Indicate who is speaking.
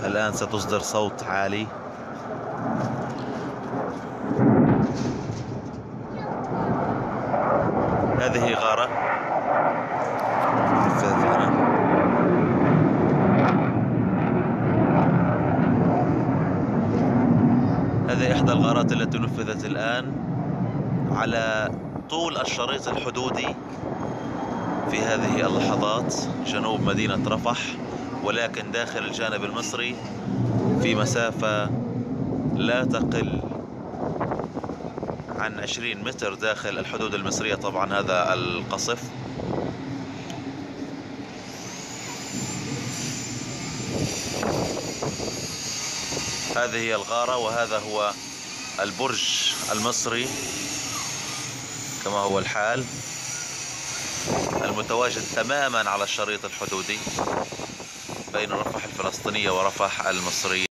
Speaker 1: الآن ستصدر صوت عالي. هذه غارة نفذت هنا. هذه إحدى الغارات التي نفذت الآن على طول الشريط الحدودي في هذه اللحظات جنوب مدينة رفح، ولكن داخل الجانب المصري في مسافة لا تقل عن 20 متر داخل الحدود المصرية. طبعا هذا القصف. هذه هي الغارة، وهذا هو البرج المصري كما هو الحال، المتواجد تماما على الشريط الحدودي بين رفح الفلسطينية ورفح المصرية.